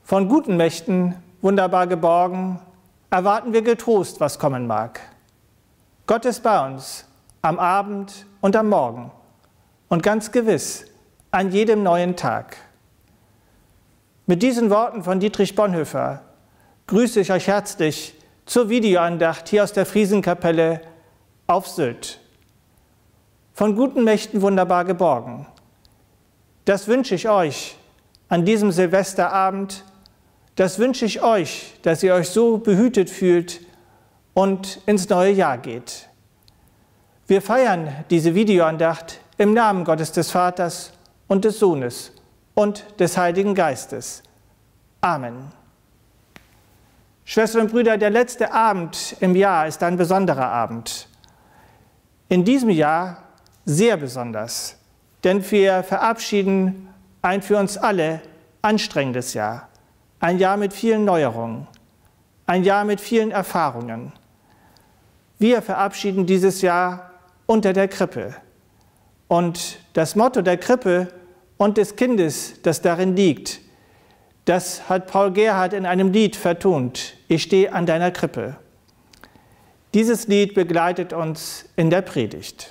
Von guten Mächten, wunderbar geborgen, erwarten wir getrost, was kommen mag. Gott ist bei uns, am Abend und am Morgen und ganz gewiss an jedem neuen Tag. Mit diesen Worten von Dietrich Bonhoeffer grüße ich euch herzlich zur Videoandacht hier aus der Friesenkapelle auf Sylt. Von guten Mächten wunderbar geborgen. Das wünsche ich euch an diesem Silvesterabend. Das wünsche ich euch, dass ihr euch so behütet fühlt und ins neue Jahr geht. Wir feiern diese Videoandacht im Namen Gottes des Vaters und des Sohnes und des Heiligen Geistes. Amen. Schwestern und Brüder, der letzte Abend im Jahr ist ein besonderer Abend. In diesem Jahr sehr besonders, denn wir verabschieden ein für uns alle anstrengendes Jahr. Ein Jahr mit vielen Neuerungen, ein Jahr mit vielen Erfahrungen. Wir verabschieden dieses Jahr unter der Krippe. Und das Motto der Krippe und des Kindes, das darin liegt, das hat Paul Gerhardt in einem Lied vertont. Ich stehe an deiner Krippe. Dieses Lied begleitet uns in der Predigt.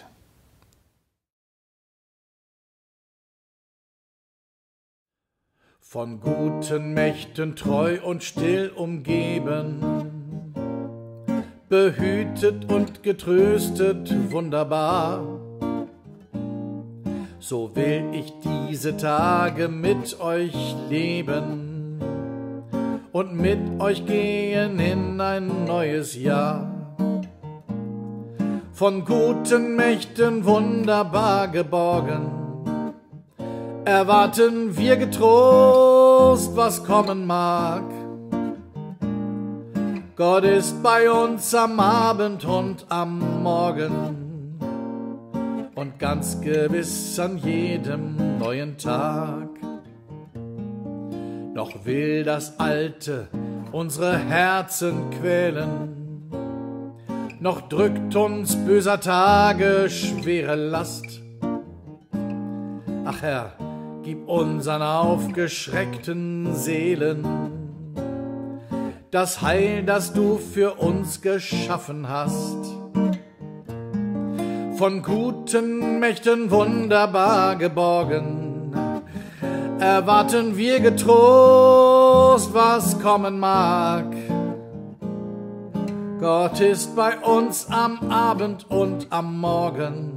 Von guten Mächten treu und still umgeben, behütet und getröstet wunderbar. So will ich diese Tage mit euch leben und mit euch gehen in ein neues Jahr. Von guten Mächten wunderbar geborgen, erwarten wir getrost, was kommen mag. Gott ist bei uns am Abend und am Morgen und ganz gewiss an jedem neuen Tag. Noch will das Alte unsere Herzen quälen, noch drückt uns böser Tage schwere Last. Ach Herr, gib unseren aufgeschreckten Seelen das Heil, das du für uns geschaffen hast. Von guten Mächten wunderbar geborgen, erwarten wir getrost, was kommen mag. Gott ist bei uns am Abend und am Morgen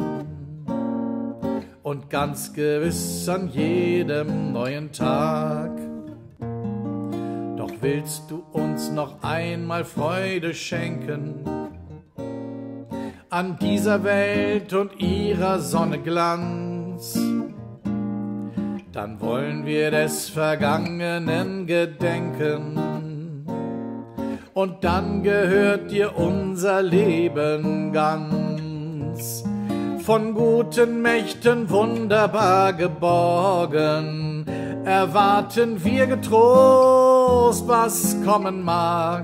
und ganz gewiss an jedem neuen Tag. Doch willst du uns noch einmal Freude schenken an dieser Welt und ihrer Sonne Glanz, dann wollen wir des Vergangenen gedenken und dann gehört dir unser Leben ganz. Von guten Mächten wunderbar geborgen, erwarten wir getrost, was kommen mag.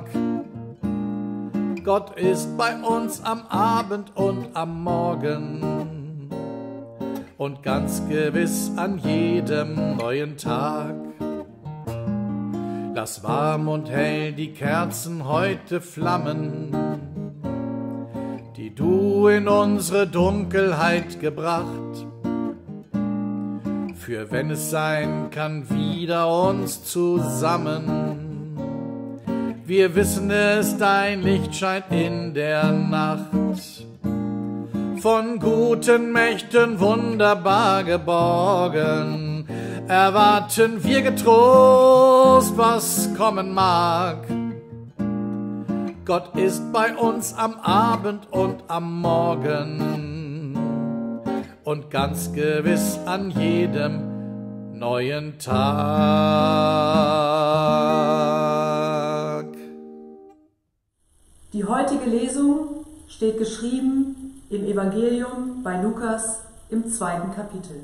Gott ist bei uns am Abend und am Morgen und ganz gewiss an jedem neuen Tag. Lass warm und hell die Kerzen heute flammen, die du in unsere Dunkelheit gebracht, für wenn es sein kann, wieder uns zusammen. Wir wissen es, dein Licht scheint in der Nacht. Von guten Mächten wunderbar geborgen, erwarten wir getrost, was kommen mag. Gott ist bei uns am Abend und am Morgen und ganz gewiss an jedem neuen Tag. Die heutige Lesung steht geschrieben im Evangelium bei Lukas im 2. Kapitel.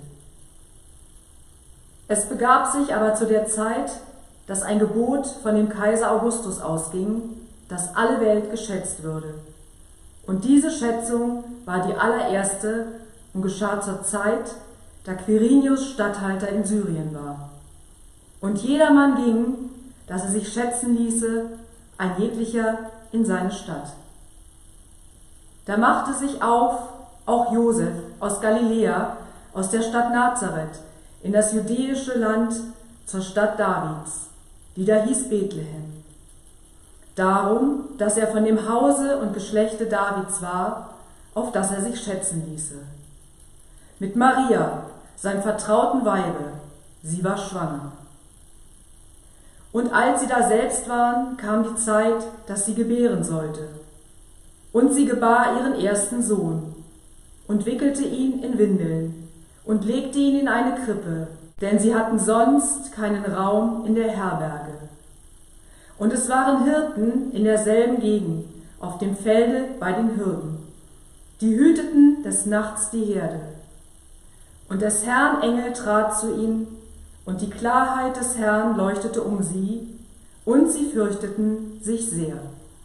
Es begab sich aber zu der Zeit, dass ein Gebot von dem Kaiser Augustus ausging, dass alle Welt geschätzt würde. Und diese Schätzung war die allererste und geschah zur Zeit, da Quirinius Statthalter in Syrien war. Und jedermann ging, dass er sich schätzen ließe, ein jeglicher in seine Stadt. Da machte sich auf auch Josef aus Galiläa, aus der Stadt Nazareth, in das judäische Land zur Stadt Davids, die da hieß Bethlehem. Darum, dass er von dem Hause und Geschlechte Davids war, auf das er sich schätzen ließe. Mit Maria, seinem vertrauten Weibe, sie war schwanger. Und als sie da selbst waren, kam die Zeit, dass sie gebären sollte. Und sie gebar ihren ersten Sohn und wickelte ihn in Windeln und legte ihn in eine Krippe, denn sie hatten sonst keinen Raum in der Herberge. Und es waren Hirten in derselben Gegend, auf dem Felde bei den Hürden. Die hüteten des Nachts die Herde. Und des Herrn Engel trat zu ihnen, und die Klarheit des Herrn leuchtete um sie, und sie fürchteten sich sehr.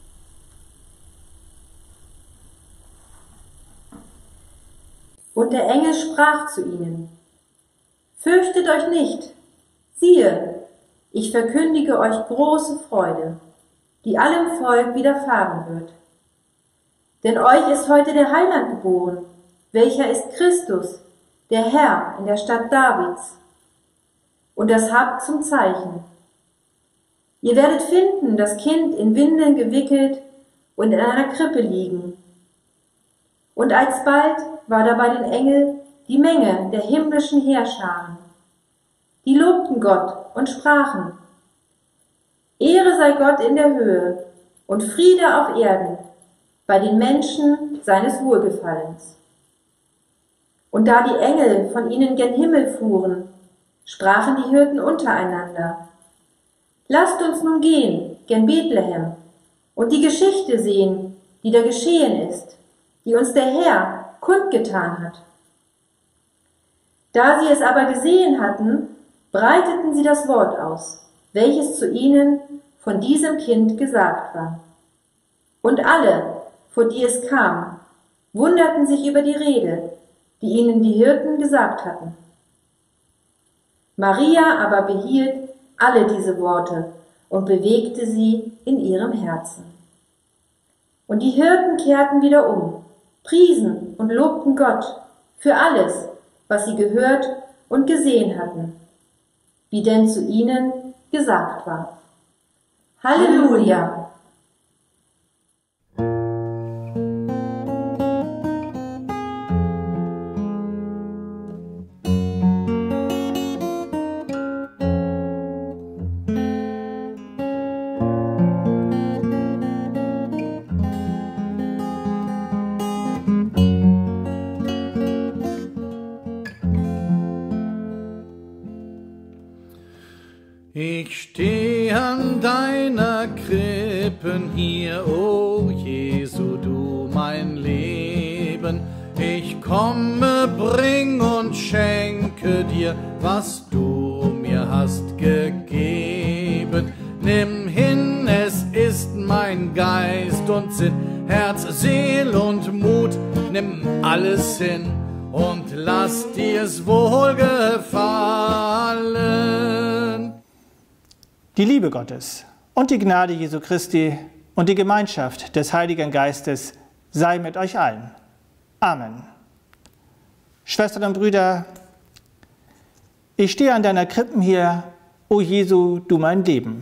Und der Engel sprach zu ihnen: Fürchtet euch nicht, siehe, ich verkündige euch große Freude, die allem Volk widerfahren wird. Denn euch ist heute der Heiland geboren, welcher ist Christus, der Herr in der Stadt Davids. Und das habt zum Zeichen: Ihr werdet finden das Kind in Windeln gewickelt und in einer Krippe liegen. Und alsbald war da bei den Engeln die Menge der himmlischen Heerscharen. Die lobten Gott und sprachen: Ehre sei Gott in der Höhe und Friede auf Erden bei den Menschen seines Wohlgefallens. Und da die Engel von ihnen gen Himmel fuhren, sprachen die Hirten untereinander: Lasst uns nun gehen gen Bethlehem und die Geschichte sehen, die da geschehen ist, die uns der Herr kundgetan hat. Da sie es aber gesehen hatten, breiteten sie das Wort aus, welches zu ihnen von diesem Kind gesagt war. Und alle, vor die es kam, wunderten sich über die Rede, die ihnen die Hirten gesagt hatten. Maria aber behielt alle diese Worte und bewegte sie in ihrem Herzen. Und die Hirten kehrten wieder um, priesen und lobten Gott für alles, was sie gehört und gesehen hatten, wie denn zu ihnen gesagt war. Halleluja! Ich steh an deiner Krippen hier, o Jesu, du mein Leben. Ich komme, bring und schenke dir, was du mir hast gegeben. Nimm hin, es ist mein Geist und Sinn, Herz, Seel und Mut, nimm alles hin und lass dir's wohlgefallen. Die Liebe Gottes und die Gnade Jesu Christi und die Gemeinschaft des Heiligen Geistes sei mit euch allen. Amen. Schwestern und Brüder, ich stehe an deiner Krippen hier, o Jesu, du mein Leben.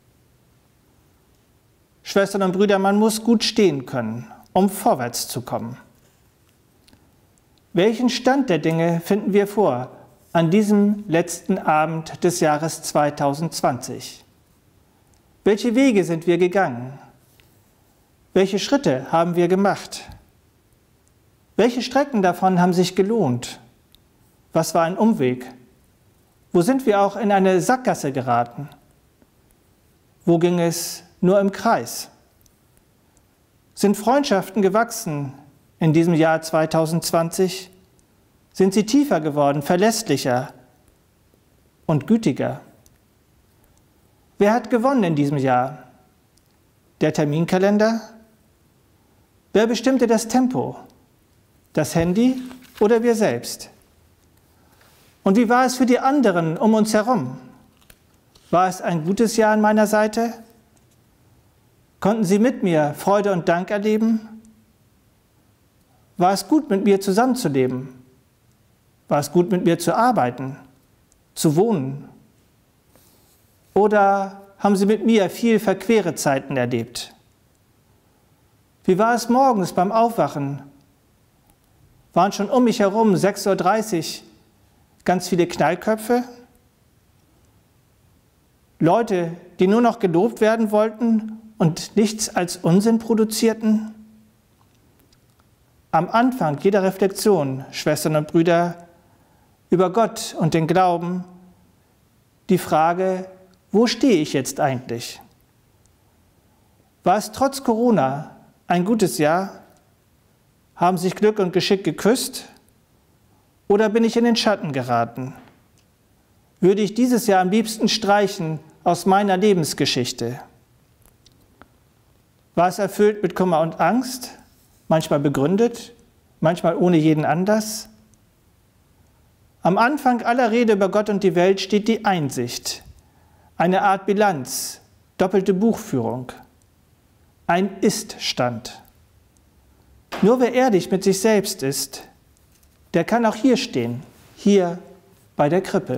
Schwestern und Brüder, man muss gut stehen können, um vorwärts zu kommen. Welchen Stand der Dinge finden wir vor an diesem letzten Abend des Jahres 2020? Welche Wege sind wir gegangen? Welche Schritte haben wir gemacht? Welche Strecken davon haben sich gelohnt? Was war ein Umweg? Wo sind wir auch in eine Sackgasse geraten? Wo ging es nur im Kreis? Sind Freundschaften gewachsen in diesem Jahr 2020? Sind sie tiefer geworden, verlässlicher und gütiger? Wer hat gewonnen in diesem Jahr? Der Terminkalender? Wer bestimmte das Tempo? Das Handy oder wir selbst? Und wie war es für die anderen um uns herum? War es ein gutes Jahr an meiner Seite? Konnten Sie mit mir Freude und Dank erleben? War es gut, mit mir zusammenzuleben? War es gut, mit mir zu arbeiten, zu wohnen? Oder haben Sie mit mir viel verquere Zeiten erlebt? Wie war es morgens beim Aufwachen? Waren schon um mich herum 6:30 Uhr ganz viele Knallköpfe? Leute, die nur noch gelobt werden wollten und nichts als Unsinn produzierten? Am Anfang jeder Reflexion, Schwestern und Brüder, über Gott und den Glauben, die Frage, wo stehe ich jetzt eigentlich? War es trotz Corona ein gutes Jahr? Haben sich Glück und Geschick geküsst? Oder bin ich in den Schatten geraten? Würde ich dieses Jahr am liebsten streichen aus meiner Lebensgeschichte? War es erfüllt mit Kummer und Angst, manchmal begründet, manchmal ohne jeden Anlass? Am Anfang aller Rede über Gott und die Welt steht die Einsicht, eine Art Bilanz, doppelte Buchführung, ein Ist-Stand. Nur wer ehrlich mit sich selbst ist, der kann auch hier stehen, hier bei der Krippe.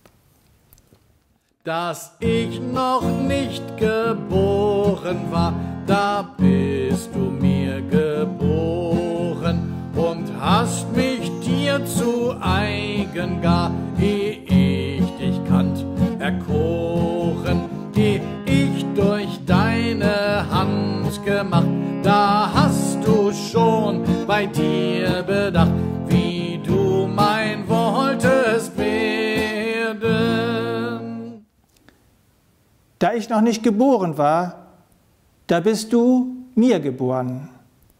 Dass ich noch nicht geboren war, da bist du mir geboren und hast mich dir zu eigen gar, ehe ich dich kannt, erkoren, ehe ich durch deine Hand gemacht, da hast du schon bei dir bedacht, wie du mein wolltest werden. Da ich noch nicht geboren war, da bist du mir geboren.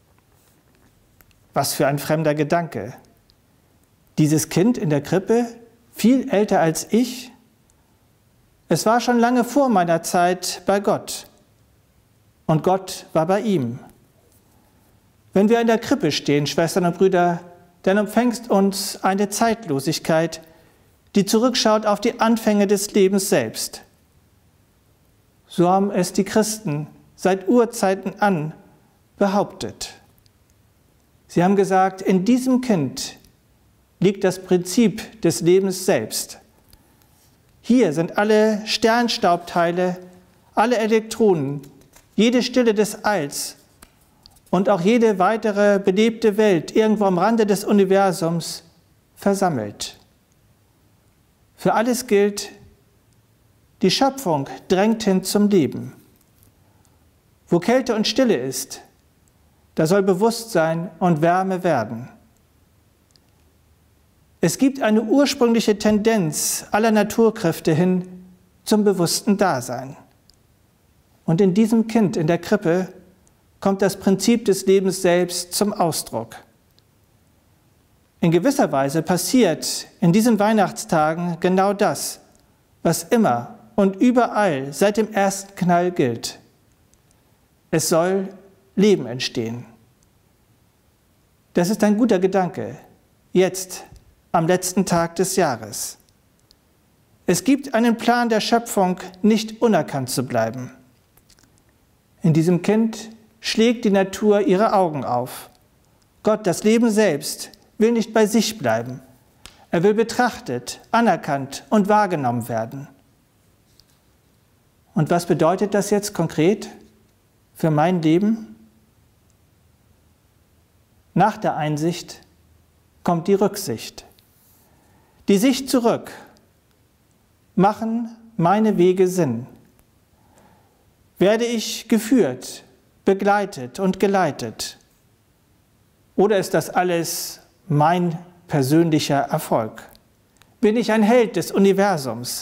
Was für ein fremder Gedanke. Dieses Kind in der Krippe, viel älter als ich, es war schon lange vor meiner Zeit bei Gott. Und Gott war bei ihm. Wenn wir in der Krippe stehen, Schwestern und Brüder, dann umfängt uns eine Zeitlosigkeit, die zurückschaut auf die Anfänge des Lebens selbst. So haben es die Christen seit Urzeiten an behauptet. Sie haben gesagt, in diesem Kind liegt das Prinzip des Lebens selbst. Hier sind alle Sternstaubteile, alle Elektronen, jede Stille des Alls und auch jede weitere belebte Welt irgendwo am Rande des Universums versammelt. Für alles gilt, die Schöpfung drängt hin zum Leben. Wo Kälte und Stille ist, da soll Bewusstsein und Wärme werden. Es gibt eine ursprüngliche Tendenz aller Naturkräfte hin zum bewussten Dasein. Und in diesem Kind in der Krippe kommt das Prinzip des Lebens selbst zum Ausdruck. In gewisser Weise passiert in diesen Weihnachtstagen genau das, was immer und überall seit dem ersten Knall gilt. Es soll Leben entstehen. Das ist ein guter Gedanke, jetzt am letzten Tag des Jahres. Es gibt einen Plan der Schöpfung, nicht unerkannt zu bleiben. In diesem Kind schlägt die Natur ihre Augen auf. Gott, das Leben selbst, will nicht bei sich bleiben. Er will betrachtet, anerkannt und wahrgenommen werden. Und was bedeutet das jetzt konkret für mein Leben? Nach der Einsicht kommt die Rücksicht. Die Sicht zurück. Machen meine Wege Sinn? Werde ich geführt, begleitet und geleitet? Oder ist das alles mein persönlicher Erfolg? Bin ich ein Held des Universums?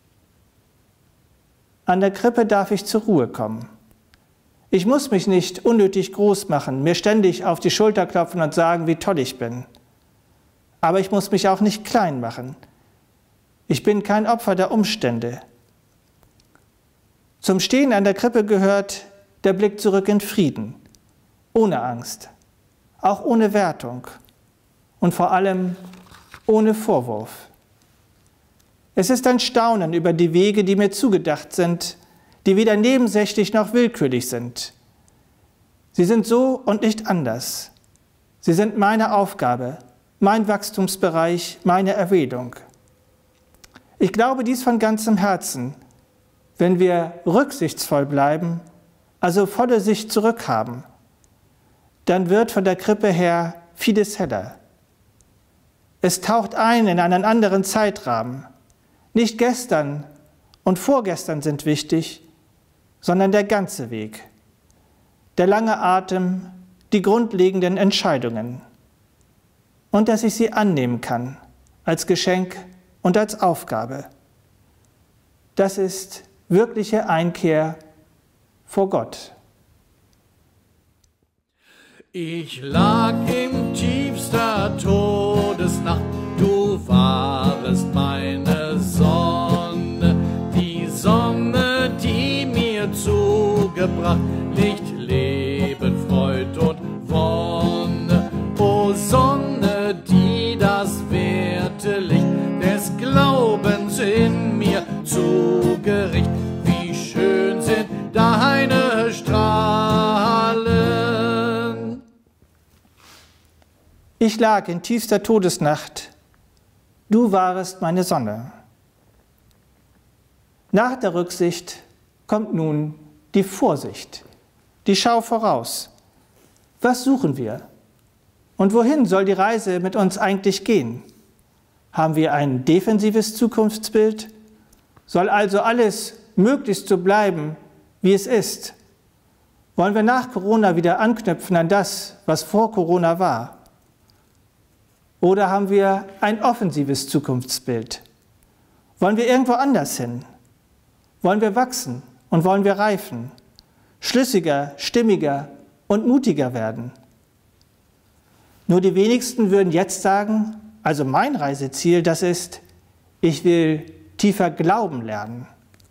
An der Krippe darf ich zur Ruhe kommen. Ich muss mich nicht unnötig groß machen, mir ständig auf die Schulter klopfen und sagen, wie toll ich bin. Aber ich muss mich auch nicht klein machen. Ich bin kein Opfer der Umstände. Zum Stehen an der Krippe gehört der Blick zurück in Frieden, ohne Angst, auch ohne Wertung und vor allem ohne Vorwurf. Es ist ein Staunen über die Wege, die mir zugedacht sind, die weder nebensächlich noch willkürlich sind. Sie sind so und nicht anders. Sie sind meine Aufgabe, mein Wachstumsbereich, meine Erwählung. Ich glaube dies von ganzem Herzen, wenn wir rücksichtsvoll bleiben, also volle Sicht zurückhaben, dann wird von der Krippe her vieles heller. Es taucht ein in einen anderen Zeitrahmen. Nicht gestern und vorgestern sind wichtig, sondern der ganze Weg, der lange Atem, die grundlegenden Entscheidungen und dass ich sie annehmen kann als Geschenk und als Aufgabe. Das ist wirkliche Einkehr vor Gott. Ich lag in tiefster Todesnacht, du warest meine Sonne, die Sonne, die mir zugebracht Licht, Leben, Freud und Wonne. O Sonne, die das werte Licht des Glaubens in mir zugericht, wie schön sind deine Strahlen. Ich lag in tiefster Todesnacht, du warest meine Sonne. Nach der Rücksicht kommt nun die Vorsicht, die Schau voraus. Was suchen wir? Und wohin soll die Reise mit uns eigentlich gehen? Haben wir ein defensives Zukunftsbild? Soll also alles möglichst so bleiben, wie es ist? Wollen wir nach Corona wieder anknüpfen an das, was vor Corona war? Oder haben wir ein offensives Zukunftsbild? Wollen wir irgendwo anders hin? Wollen wir wachsen und wollen wir reifen, schlüssiger, stimmiger und mutiger werden? Nur die wenigsten würden jetzt sagen, also mein Reiseziel, das ist, ich will tiefer glauben lernen.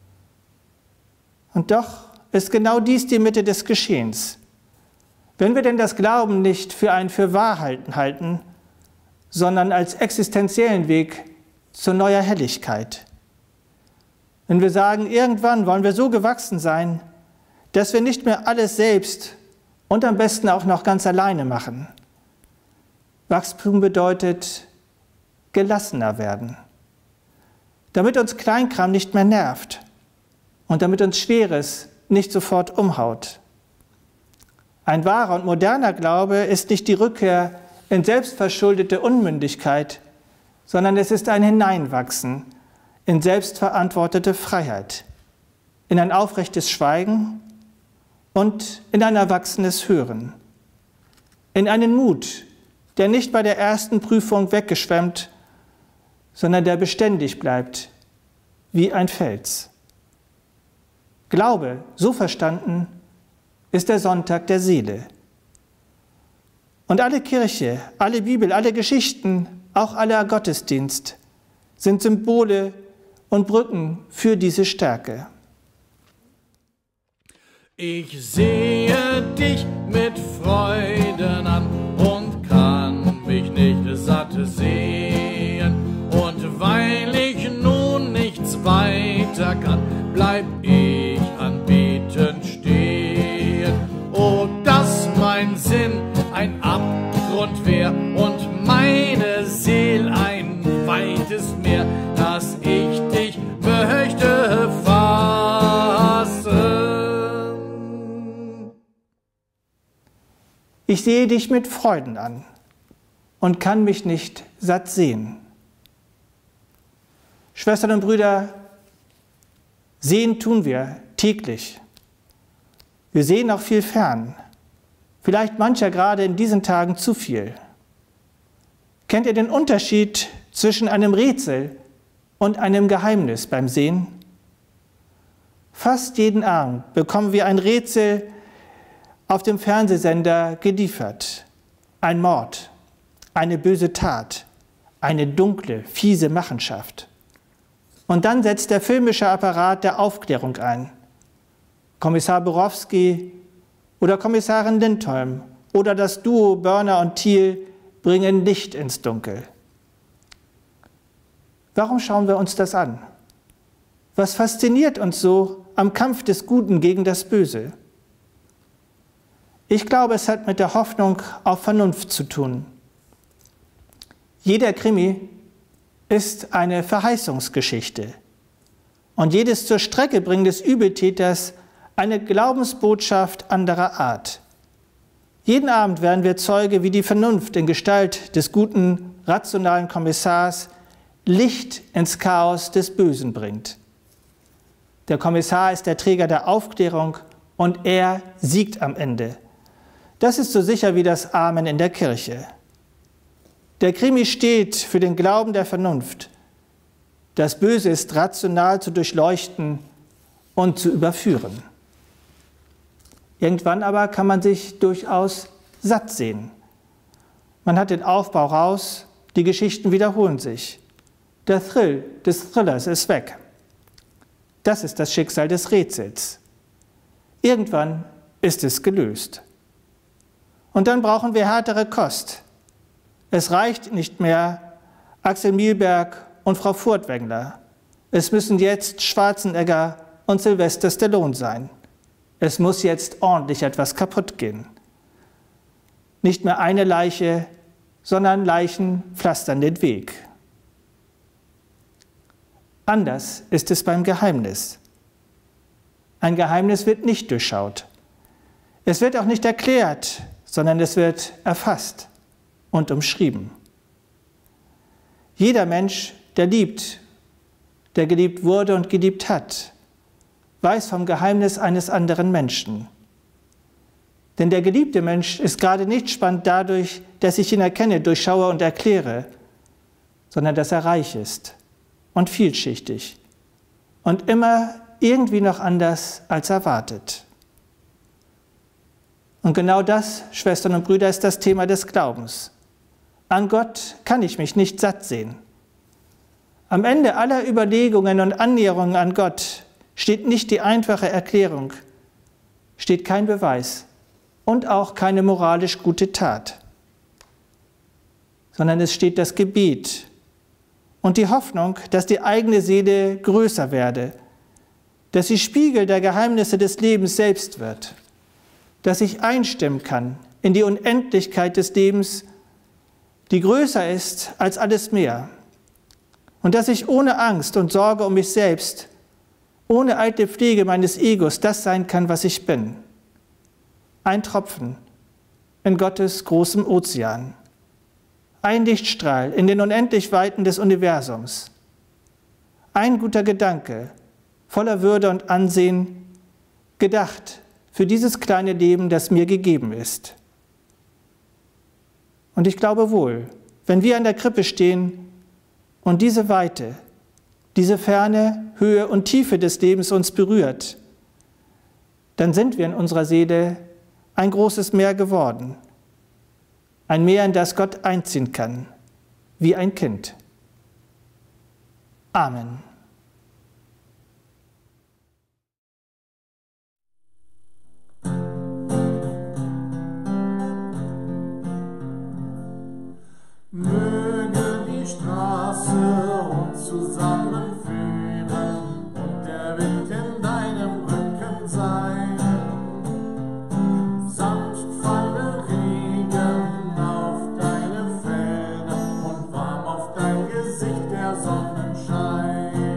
Und doch ist genau dies die Mitte des Geschehens. Wenn wir denn das Glauben nicht für ein Fürwahrhalten halten, sondern als existenziellen Weg zu neuer Helligkeit. Wenn wir sagen, irgendwann wollen wir so gewachsen sein, dass wir nicht mehr alles selbst und am besten auch noch ganz alleine machen. Wachstum bedeutet gelassener werden, damit uns Kleinkram nicht mehr nervt und damit uns Schweres nicht sofort umhaut. Ein wahrer und moderner Glaube ist nicht die Rückkehr in selbstverschuldete Unmündigkeit, sondern es ist ein Hineinwachsen in selbstverantwortete Freiheit, in ein aufrechtes Schweigen und in ein erwachsenes Hören, in einen Mut, der nicht bei der ersten Prüfung weggeschwemmt, sondern der beständig bleibt, wie ein Fels. Glaube, so verstanden, ist der Sonntag der Seele. Und alle Kirche, alle Bibel, alle Geschichten, auch aller Gottesdienst sind Symbole und Brücken für diese Stärke. Ich sehe dich mit Freuden an und kann mich nicht satt sehen. Und weil ich nun nichts weiter kann, bleib ich anbetend stehen. Oh, dass mein Sinn ein Abgrund wär und meine Seel ein weites Meer, dass ich dich möchte fassen. Ich sehe dich mit Freuden an und kann mich nicht satt sehen. Schwestern und Brüder, sehen tun wir täglich. Wir sehen auch viel fern. Vielleicht mancher gerade in diesen Tagen zu viel. Kennt ihr den Unterschied zwischen einem Rätsel und einem Geheimnis beim Sehen? Fast jeden Abend bekommen wir ein Rätsel auf dem Fernsehsender geliefert. Ein Mord, eine böse Tat, eine dunkle, fiese Machenschaft. Und dann setzt der filmische Apparat der Aufklärung ein. Kommissar Borowski oder Kommissarin Lindholm oder das Duo Börner und Thiel bringen Licht ins Dunkel. Warum schauen wir uns das an? Was fasziniert uns so am Kampf des Guten gegen das Böse? Ich glaube, es hat mit der Hoffnung auf Vernunft zu tun. Jeder Krimi ist eine Verheißungsgeschichte und jedes zur Strecke bringen des Übeltäters eine Glaubensbotschaft anderer Art. Jeden Abend werden wir Zeuge, wie die Vernunft in Gestalt des guten, rationalen Kommissars Licht ins Chaos des Bösen bringt. Der Kommissar ist der Träger der Aufklärung und er siegt am Ende. Das ist so sicher wie das Amen in der Kirche. Der Krimi steht für den Glauben der Vernunft. Das Böse ist rational zu durchleuchten und zu überführen. Irgendwann aber kann man sich durchaus satt sehen. Man hat den Aufbau raus, die Geschichten wiederholen sich. Der Thrill des Thrillers ist weg. Das ist das Schicksal des Rätsels. Irgendwann ist es gelöst. Und dann brauchen wir härtere Kost. Es reicht nicht mehr Axel Milberg und Frau Furtwängler. Es müssen jetzt Schwarzenegger und Sylvester Stallone sein. Es muss jetzt ordentlich etwas kaputt gehen. Nicht mehr eine Leiche, sondern Leichen pflastern den Weg. Anders ist es beim Geheimnis. Ein Geheimnis wird nicht durchschaut. Es wird auch nicht erklärt, sondern es wird erfasst und umschrieben. Jeder Mensch, der liebt, der geliebt wurde und geliebt hat, weiß vom Geheimnis eines anderen Menschen. Denn der geliebte Mensch ist gerade nicht spannend dadurch, dass ich ihn erkenne, durchschaue und erkläre, sondern dass er reich ist und vielschichtig und immer irgendwie noch anders als erwartet. Und genau das, Schwestern und Brüder, ist das Thema des Glaubens. An Gott kann ich mich nicht satt sehen. Am Ende aller Überlegungen und Annäherungen an Gott steht nicht die einfache Erklärung, steht kein Beweis und auch keine moralisch gute Tat, sondern es steht das Gebet und die Hoffnung, dass die eigene Seele größer werde, dass sie Spiegel der Geheimnisse des Lebens selbst wird, dass ich einstimmen kann in die Unendlichkeit des Lebens, die größer ist als alles mehr, und dass ich ohne Angst und Sorge um mich selbst, ohne eitle Pflege meines Egos das sein kann, was ich bin. Ein Tropfen in Gottes großem Ozean, ein Lichtstrahl in den unendlich Weiten des Universums, ein guter Gedanke, voller Würde und Ansehen, gedacht für dieses kleine Leben, das mir gegeben ist. Und ich glaube wohl, wenn wir an der Krippe stehen und diese Weite, diese Ferne, Höhe und Tiefe des Lebens uns berührt, dann sind wir in unserer Seele ein großes Meer geworden. Ein Meer, in das Gott einziehen kann, wie ein Kind. Amen. Möge die Straße uns zusammenführen und der Wind in deinem Rücken sein. Sanft falle Regen auf deine Felder und warm auf dein Gesicht der Sonnenschein.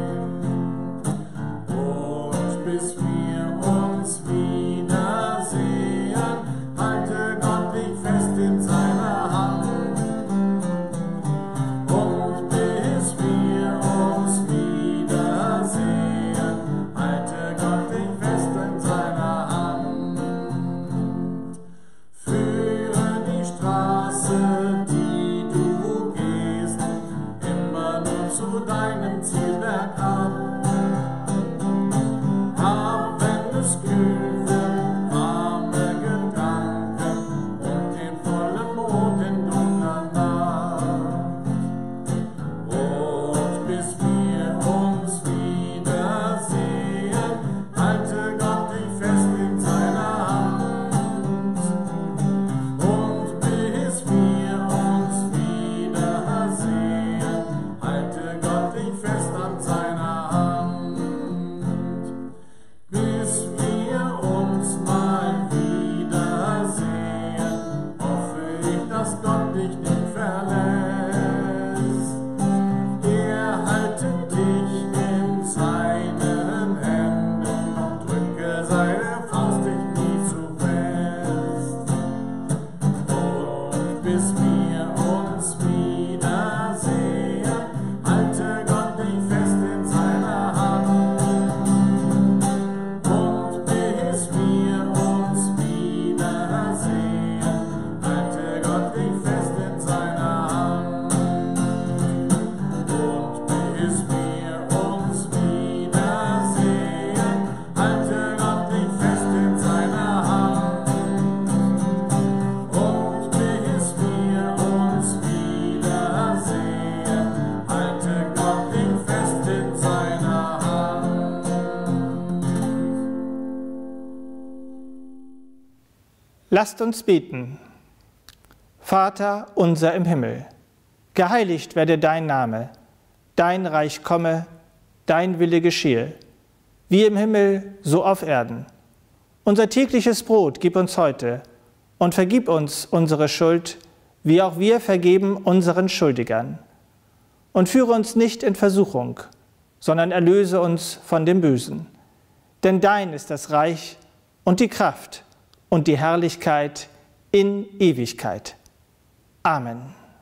Lasst uns beten. Vater unser im Himmel, geheiligt werde dein Name, dein Reich komme, dein Wille geschehe, wie im Himmel, so auf Erden. Unser tägliches Brot gib uns heute und vergib uns unsere Schuld, wie auch wir vergeben unseren Schuldigern. Und führe uns nicht in Versuchung, sondern erlöse uns von dem Bösen. Denn dein ist das Reich und die Kraft und die Herrlichkeit in Ewigkeit. Amen.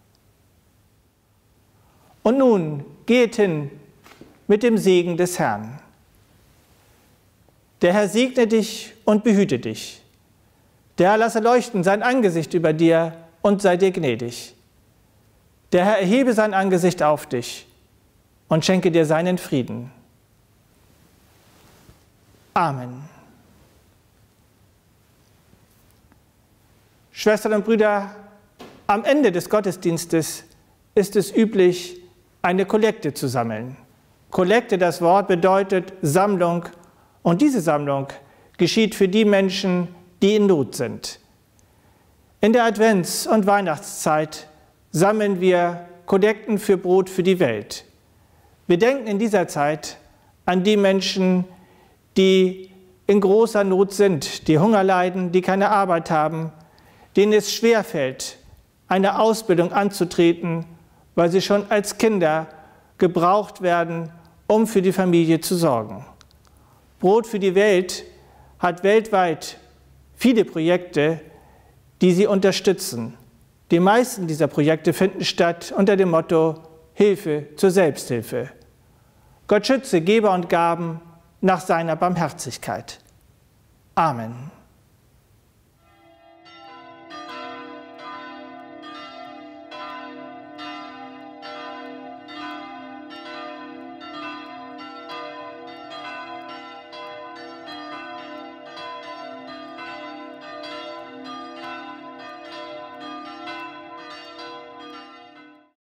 Und nun geht hin mit dem Segen des Herrn. Der Herr segne dich und behüte dich. Der Herr lasse leuchten sein Angesicht über dir und sei dir gnädig. Der Herr erhebe sein Angesicht auf dich und schenke dir seinen Frieden. Amen. Schwestern und Brüder, am Ende des Gottesdienstes ist es üblich, eine Kollekte zu sammeln. Kollekte, das Wort bedeutet Sammlung, und diese Sammlung geschieht für die Menschen, die in Not sind. In der Advents- und Weihnachtszeit sammeln wir Kollekten für Brot für die Welt. Wir denken in dieser Zeit an die Menschen, die in großer Not sind, die Hunger leiden, die keine Arbeit haben, denen es schwerfällt, eine Ausbildung anzutreten, weil sie schon als Kinder gebraucht werden, um für die Familie zu sorgen. Brot für die Welt hat weltweit viele Projekte, die sie unterstützen. Die meisten dieser Projekte finden statt unter dem Motto Hilfe zur Selbsthilfe. Gott schütze Geber und Gaben nach seiner Barmherzigkeit. Amen.